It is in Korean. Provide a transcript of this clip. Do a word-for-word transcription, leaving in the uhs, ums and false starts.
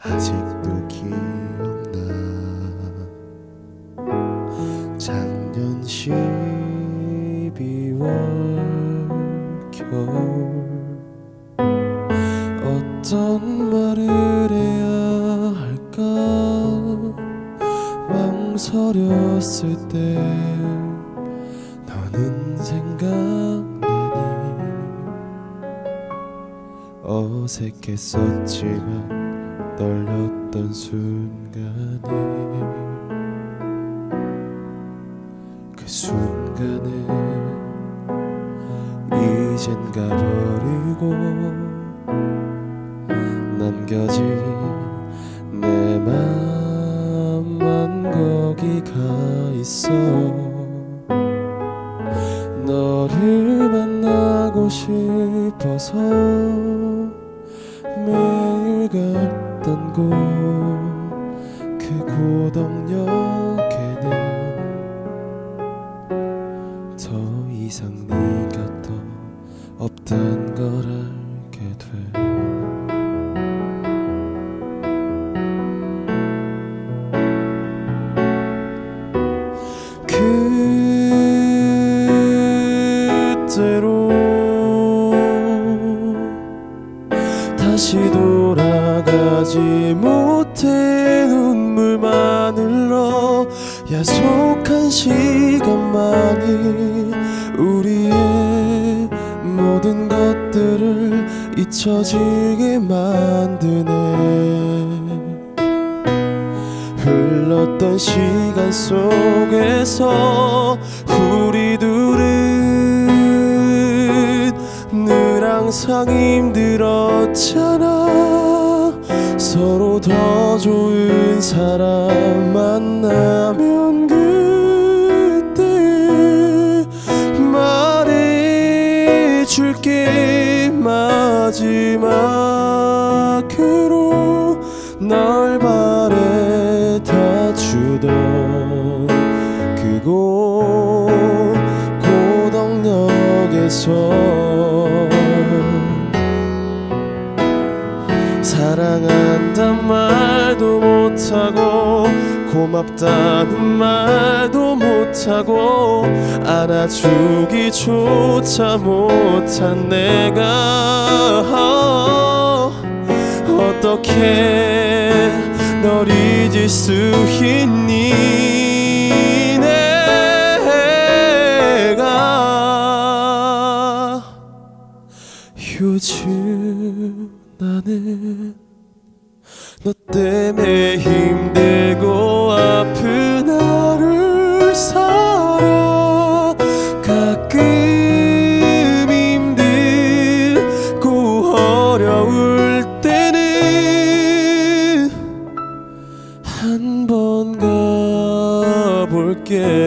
아직도 기억나. 작년 십이월 겨울 어떤 말을 해야 할까 망설였을 때 너는 생각나니. 어색했었지만 떨렸던 순간에 그 순간에 이젠 가버리고 남겨진 내 맘만 거기가 있어. 너를 만나고 싶어서 매일 갔던 곳 그 고덕역에는 더 이상 네가 더 없단 걸 알게 돼. 그때로 다시 돌아가지 못해 눈물만 흘러 야속한 시간만이 우리의 모든 것들을 잊혀지게 만드네. 흘렀던 시간 속에서 우리 둘은 늘 항상 힘들었잖아. 서로 더 좋은 사람 만나면 그때 말해줄게. 마지막으로 널 바래다 주던 그곳 고덕역에서 사랑한단 말도 못하고 고맙다는 말도 못하고 안아주기조차 못한 내가 어떻게 널 잊을 수 있니. 내가 요즘 나는 너 때문에 힘들고 아픈 하루를 살아. 가끔 힘들고 어려울 때는 한 번 가볼게.